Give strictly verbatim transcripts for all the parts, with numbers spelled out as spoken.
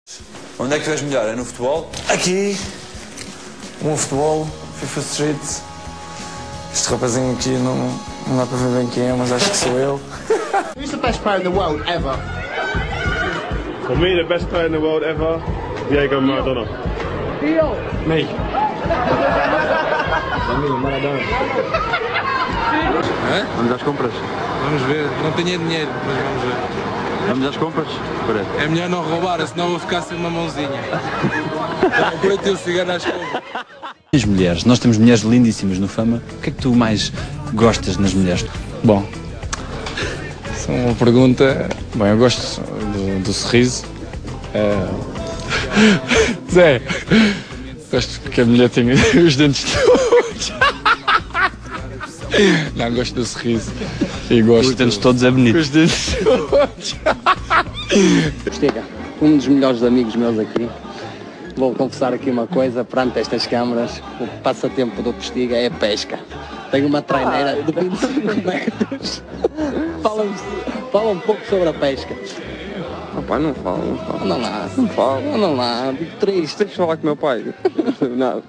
Onde é que tu és melhor? É no futebol? Aqui, no futebol, FIFA Street. Este rapazinho aqui não, não dá para ver bem quem é, mas acho que sou eu. Who's the best player in the world ever? For me, the best player in the world ever, Diego Maradona. Me. Maradona. É? Vamos às compras? Vamos ver, não tenho dinheiro, mas vamos ver. Vamos às compras? Espera. É melhor não roubar, senão vou ficar sem uma mãozinha. Comprei teu cigarro às compras. As mulheres, nós temos mulheres lindíssimas no Fama. O que é que tu mais gostas nas mulheres? Bom, essa é uma pergunta. Bem, eu gosto do, do sorriso. É... Zé, gosto que a mulher tenha os dentes todos. Não, gosto do sorriso. E gosto Os dentes todos é bonito. Os dentes todos. Postiga, um dos melhores amigos meus aqui. Vou confessar aqui uma coisa, perante estas câmaras, o passatempo do Postiga é pesca. Tenho uma traineira de vinte e cinco metros. Fala, fala um pouco sobre a pesca. Rapaz, não falo, não falo. Não lá, Não falo. não, não lá, fico triste. Tens de falar com o meu pai. Não sei nada.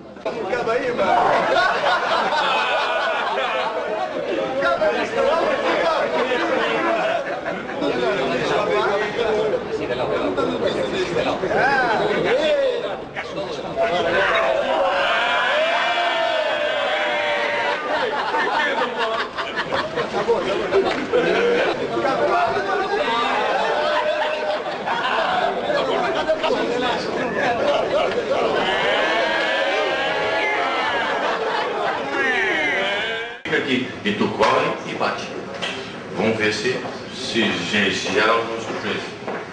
Aqui e tu corre e bate. Vamos ver se se, se gera alguma surpresa.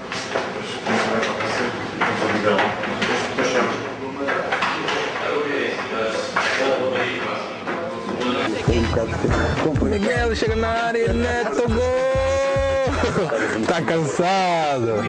Miguel chega na área, Neto, gol! Tá cansado.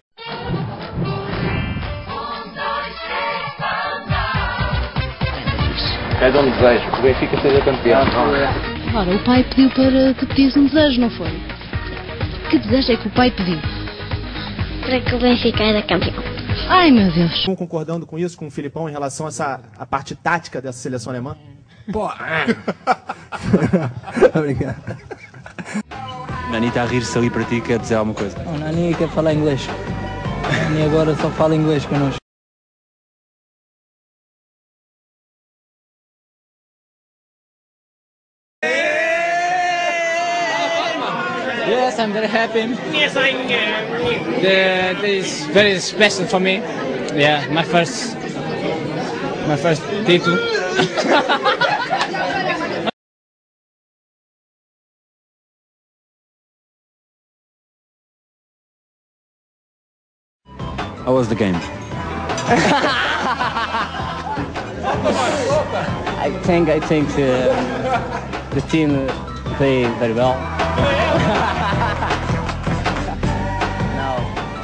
É de um desejo, que o Benfica seja campeão. Ora, o pai pediu para que pedisse um desejo, não foi? Que desejo é que o pai pediu? Para que o Benfica era campeão. Ai, meu Deus. Estão concordando com isso, com o Filipão, em relação a essa a parte tática dessa seleção alemã? Pô, Obrigado. Nani está a rir-se ali para ti, quer dizer alguma coisa? O Nani quer falar inglês. O Nani agora só fala inglês connosco. Yes, I'm very happy. Yes, I am. That is very special for me. Yeah, my first, my first title. How was the game? I think I think uh, the team played very well. Now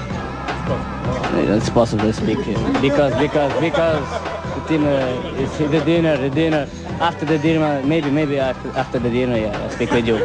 it's possible to speak uh, because because because the team uh, is the dinner the dinner after the dinner maybe maybe after, after the dinner yeah I'll speak with you.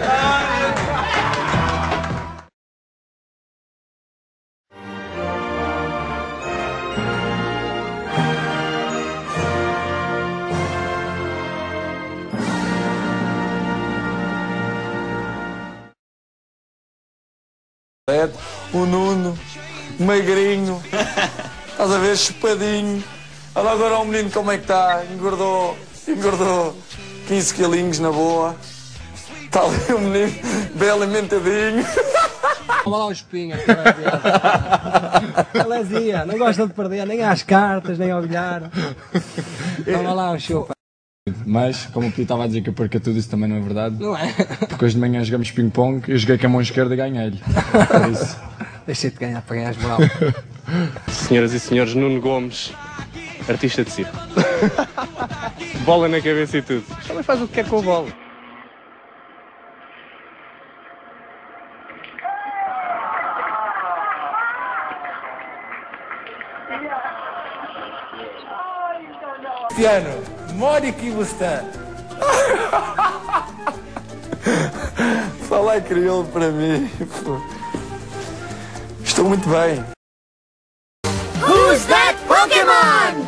O Nuno, magrinho, estás a ver, chupadinho. Olha agora o menino como é que está, engordou, engordou quinze quilinhos na boa. Está ali o menino, belo alimentadinho. Vamos lá o espinho. Lezinha, não gosta de perder nem às cartas, nem ao bilhar. Vamos lá o chupa. Mas, como o Pito estava a dizer que eu perca tudo, isso também não é verdade. Não é? Porque hoje de manhã jogamos ping-pong, eu joguei com a mão esquerda e ganhei-lhe. Por isso. Deixei-te ganhar para ganhar as moral. Senhoras e senhores, Nuno Gomes, artista de circo. Bola na cabeça e tudo. Também faz o que quer com a bola. Cristiano, more que você. Falar crioulo para mim. Pô. Estou muito bem. Pokemon!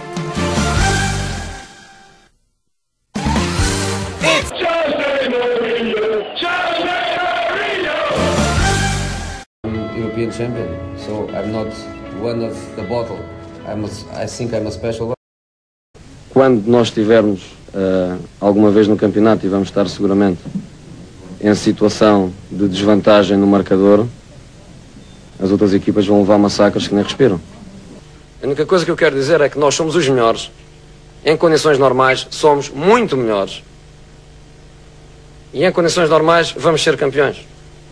It's Jose Mourinho! Jose Mourinho! I'm European champion, so I'm not one of the bottle. I'm a, I think I'm a special one. Quando nós estivermos uh, alguma vez no campeonato, e vamos estar seguramente em situação de desvantagem no marcador, as outras equipas vão levar massacres que nem respiram. A única coisa que eu quero dizer é que nós somos os melhores. Em condições normais, somos muito melhores. E em condições normais, vamos ser campeões.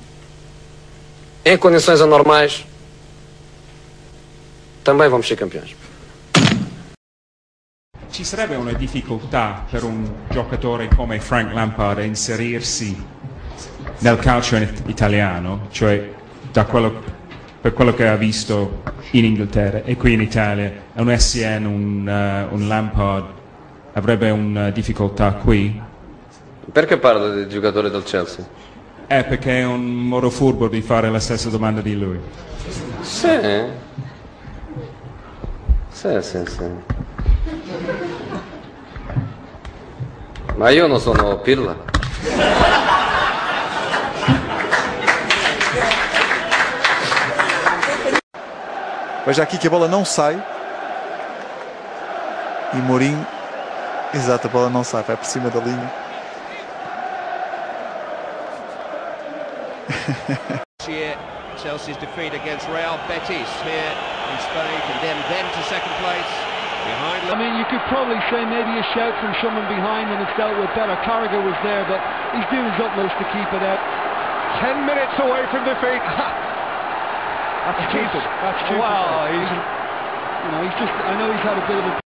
Em condições anormais, também vamos ser campeões. Ci sarebbe una difficoltà per un giocatore come Frank Lampard a inserirsi nel calcio italiano, cioè da quello, per quello che ha visto in Inghilterra e qui in Italia, un S N, un, uh, un Lampard avrebbe una difficoltà qui? Perché parla del giocatore del Chelsea? Eh, perché è un modo furbo di fare la stessa domanda di lui. Sì. Sì, sì, sì. Ma io non sono Pirla. Veja aqui que a bola não sai. E Mourinho, exato, a bola não sai, vai por cima da linha. Chelsea's defeat against Real Betis here in Spain condemned them to second place. Behind I mean, you could probably say maybe a shout from someone behind and it's dealt with better. Carragher was there, but he's doing his utmost to keep it out. Ten minutes away from defeat. That's stupid. That's stupid. Wow, he's, he's, you know, he's just. I know he's had a bit of a.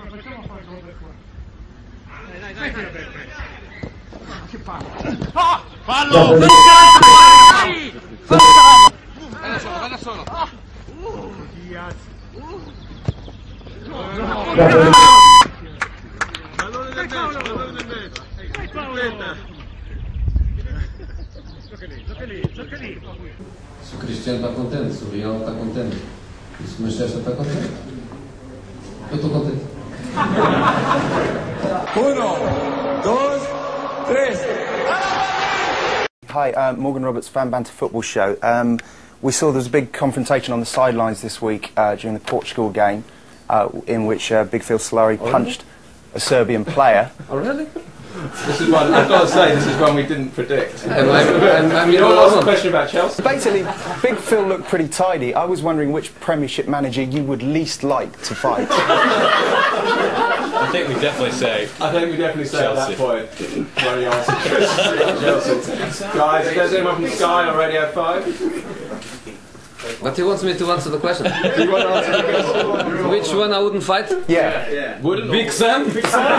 Ah, fallo! Bella solo, bella solo. Pallone del mezzo, pallone del mezzo. Gioca lì, gioca lì, gioca lì. Se o Cristiano está contente, se o Real está contente, e se o Manchester está contente, eu estou contente. Uno, dos, tres. Hi, uh, Morgan Roberts, Fan Banter Football Show. Um, we saw there was a big confrontation on the sidelines this week uh, during the Portugal game, uh, in which uh, Big Phil Solari Oh, punched a Serbian player. Oh, really? This is one, I've got to say, this is one we didn't predict. And I- and- and you you know, know asked what? a question about Chelsea. Basically, Big Phil looked pretty tidy. I was wondering which Premiership manager you would least like to fight. I think we definitely say. I think we definitely say Chelsea. at that point when he answered Chelsea. Guys, if there's anyone from Sky on Radio five. But he wants me to answer the question. Do you want to answer the question? Which one I wouldn't fight? Yeah. yeah. Wouldn't Big Sam? Big Sam.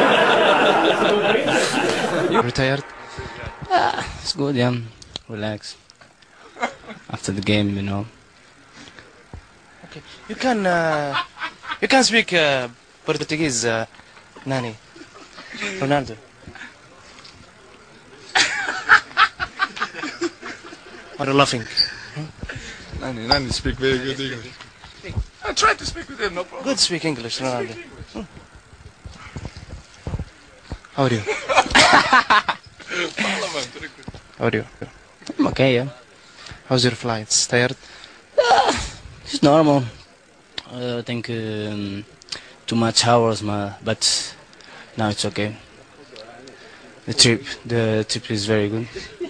Retired? Ah, it's good, yeah. Relax. After the game, you know. Okay. You can uh, you can speak uh, Portuguese, uh, Nani. Ronaldo. What are you laughing? Nani, Nani speak very good English. I tried to speak with him, no problem. Good speak English, Ronaldo. Hmm. How are you? How are you? I'm okay, yeah. How's your flights? Tired? It's normal. Uh, I think um, too much hours, ma, but now it's okay. The trip, the trip is very good.